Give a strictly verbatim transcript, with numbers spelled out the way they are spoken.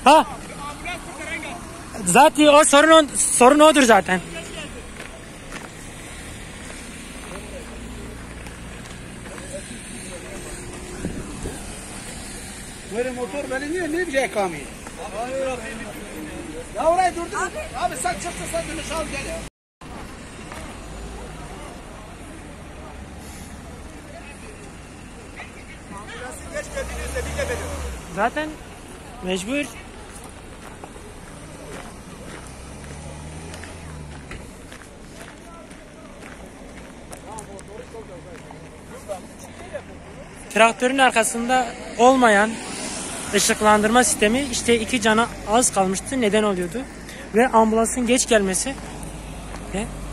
Ha. Zaten o sorun sorun odur zaten. Böyle motor beni niye niye bir şey kalmıyor? Ya orayı durdurun. Abi, abi sen çıktı sen dönüş al gel ya. Ambulansın geç geldiğinizde bir de verin. Zaten mecbur. Traktörün arkasında olmayan ışıklandırma sistemi işte iki cana az kalmıştı, neden oluyordu ve ambulansın geç gelmesi ve